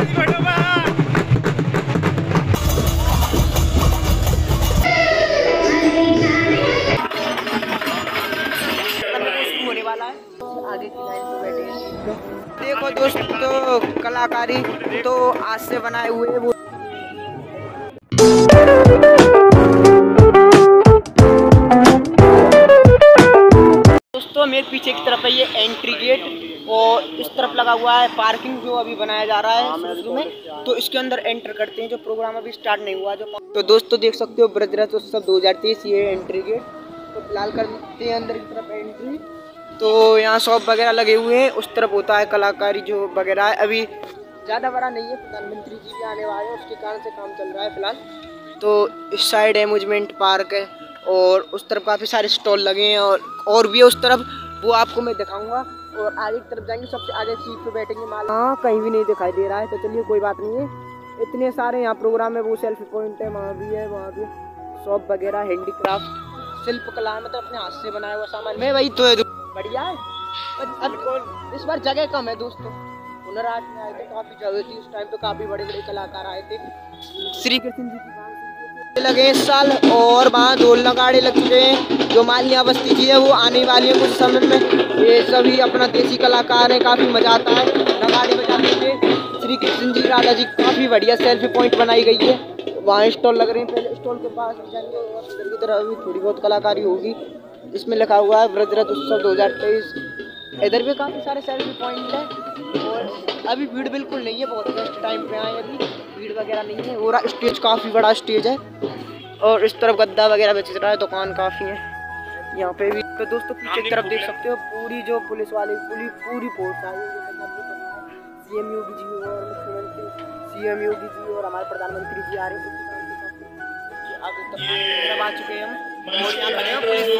होने वाला है, आगे की लाइन पे बैठे हैं। देखो दोस्तों कलाकारी तो आज से बनाए हुए वो दोस्तों मेरे पीछे की तरफ है ये एंट्री गेट और इस तरफ लगा हुआ है पार्किंग जो अभी बनाया जा रहा है शुरू में, तो इसके अंदर एंटर करते हैं। जो प्रोग्राम अभी स्टार्ट नहीं हुआ जो तो दोस्तों देख सकते हो ब्रजरथ उत्सव 2023 ये एंट्री गेट। तो फिलहाल करते हैं अंदर की तरफ एंट्री। तो यहाँ शॉप वगैरह लगे हुए हैं, उस तरफ होता है कलाकारी जो वगैरह है। अभी ज़्यादा बड़ा नहीं है, प्रधानमंत्री जी भी आने वाले हैं, उसके कारण से काम चल रहा है फिलहाल। तो इस साइड एम्यूजमेंट पार्क है और उस तरफ काफ़ी सारे स्टॉल लगे हैं और भी है उस तरफ, वो आपको मैं दिखाऊंगा। और आगे की तरफ जाएंगे, सबसे आगे सीट पे बैठेंगे माल। हाँ कहीं भी नहीं दिखाई दे रहा है, तो चलिए कोई बात नहीं है। इतने सारे यहाँ प्रोग्राम है, वो सेल्फी पॉइंट है, वहाँ भी है, वहाँ भी शॉप वगैरह, हैंडीक्राफ्ट शिल्प कला मतलब अपने हाथ से बनाया हुआ सामान में वही तो है, बढ़िया है। अब इस बार जगह कम है दोस्तों, हुनर हाट में आए थे, काफ़ी जगह थी उस टाइम पे, काफ़ी बड़े बड़े कलाकार आए थे। श्री कृष्ण जी की लगे इस साल और वहाँ ढोल नगाड़े लग चुके हैं। जो मालिया बस्ती जी है वो आने वाली है कुछ समय में। ये सभी अपना देसी कलाकार है, काफ़ी मजा आता है नगाड़े बजाने में। श्री कृष्ण जी राधा जी काफ़ी बढ़िया सेल्फी पॉइंट बनाई गई है। वहाँ स्टॉल लग रहे हैं, पहले स्टॉल के पास जाएंगे और इधर की तरफ भी थोड़ी बहुत कलाकारी होगी। इसमें लिखा हुआ है ब्रजरथ उत्सव 2023। इधर भी काफ़ी सारे सेल्फी पॉइंट है और अभी भीड़ बिल्कुल नहीं है, बहुत बेस्ट टाइम पे आए, अभी भीड़ वगैरह नहीं है। और स्टेज काफ़ी बड़ा स्टेज है और इस तरफ गद्दा वगैरह बेच रहा है, दुकान काफ़ी है यहाँ पे भी। तो दोस्तों पीछे की तरफ देख सकते हो पूरी जो पुलिस वाली पूरी फोर्स आई है। सीएम योगी जी और मुख्यमंत्री सीएम योगी जी और हमारे प्रधानमंत्री जी आ रहे हैं, आगे तक आ चुके हैं हम और यहाँ खड़े हैं पुलिस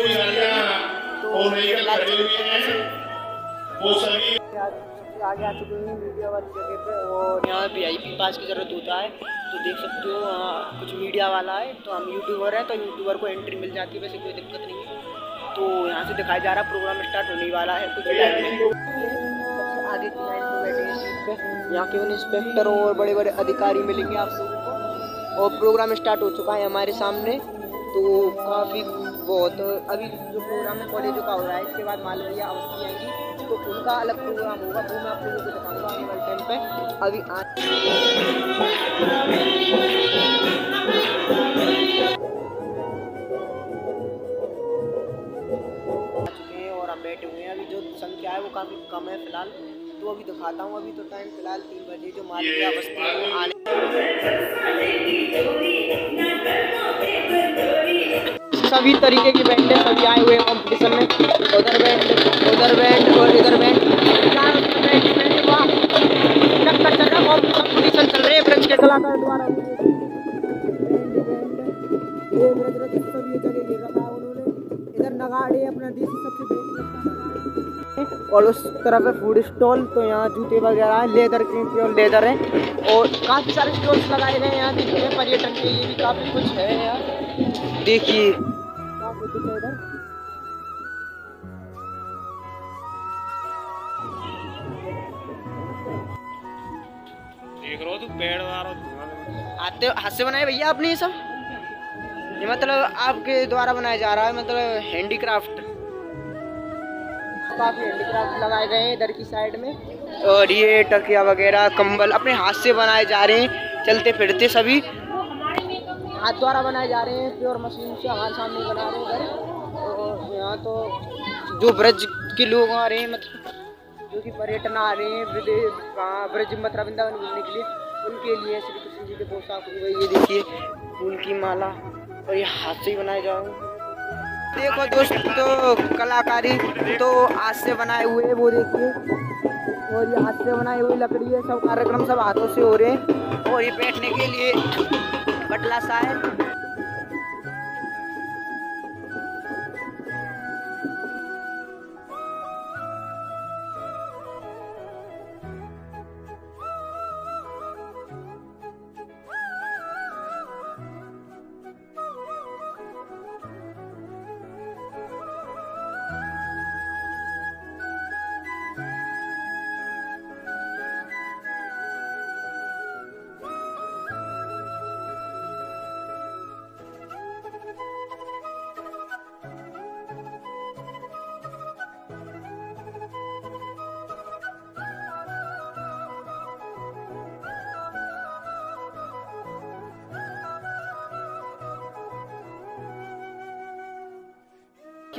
तो आगे आ चुके हैं मीडिया वाली जगह पे। और यहाँ VIP पास की ज़रूरत होता है, तो देख सकते हो कुछ मीडिया वाला है, तो हम यूट्यूबर हैं तो यूट्यूबर को एंट्री मिल जाती है, वैसे कोई दिक्कत नहीं है। तो यहाँ से दिखाया जा रहा है प्रोग्राम स्टार्ट होने वाला है कुछ टाइम में। सबसे आगे की लाइन पे बैठे हैं सीट पे, यहाँ केवल इंस्पेक्टर और बड़े बड़े अधिकारी मिलेंगे आप लोगों को। और प्रोग्राम स्टार्ट हो चुका है हमारे सामने, तो काफ़ी बहुत अभी जो प्रोग्राम है कॉलेजों का हो रहा है, इसके बाद मालवीय अवस्थी आएंगी तो उनका अलग प्रोग्राम होगा, वो मैं आप लोगों को दिखाऊंगा आने वाले टाइम पे। अभी और हम बैठे हुए हैं, अभी जो संख्या है वो काफ़ी कम है फिलहाल, तो अभी दिखाता हूँ। अभी तो टाइम फिलहाल 3 बजे, जो मालवीय अवस्थी है वो आने सभी तरीके की बैंड है, सभी आए हुए हैं कॉम्पिटिशन में। उधर बैंड और इधर बैंड टक्कर चल रहा है, कॉम्पिटिशन चल रहे हैं ब्रज के कलाकार द्वारा। ये ब्रज सब ये जगह घेर रखा है उन्होंने, इधर नगाड़े अपना देसी सबसे और उस तरफ है फूड स्टॉल। तो यहाँ जूते वगैरह है, लेदर की प्योर लेदर है और काफ़ी सारे स्टॉल्स लगाए गए हैं यहाँ। देखिए पर्यटन के लिए भी काफ़ी कुछ है यार, देखिए काफ़ी कुछ है इधर। देख रहा तू पेड़ आते हाथ से बनाए भैया आपने ये सब, ये मतलब आपके द्वारा बनाया जा रहा है, मतलब हैंडीक्राफ्ट। काफ़ी हैंडीक्राफ्ट लगाए गए हैं इधर की साइड में। और ये टकिया वगैरह कंबल अपने हाथ से बनाए जा रहे हैं, चलते फिरते सभी हाथ द्वारा बनाए जा रहे हैं, प्योर मशीन से हमारे सामने बना रहे हैं इधर। और यहाँ तो जो ब्रज के लोग आ रहे हैं, मतलब जो कि पर्यटन आ रहे हैं विदेश ब्रज मथुरा वृंदावन घूमने के लिए, उनके लिए श्री कृष्ण जी के पोशाक हुई है। ये देखिए फूल की माला और ये हाथ से ही बनाए जा रहे हैं। देखो दोस्तों कलाकारी तो हाथ से बनाए हुए वो देखिए, और ये हाथ से बनाई हुई लकड़ी है, सब कार्यक्रम सब हाथों से हो रहे हैं। और ये बैठने के लिए बटला सा है।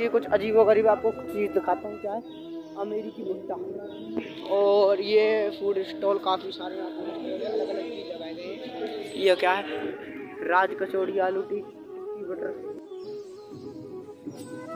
नीचे कुछ अजीबोगरीब आपको चीज़ दिखाता हूँ। क्या है? अमेरिकी भुट्टा। और ये फूड स्टॉल काफ़ी सारे अलग अलग चीज़ लगाए गए हैं। ये क्या है? राज कचौड़ी, आलू टिक्की बटर।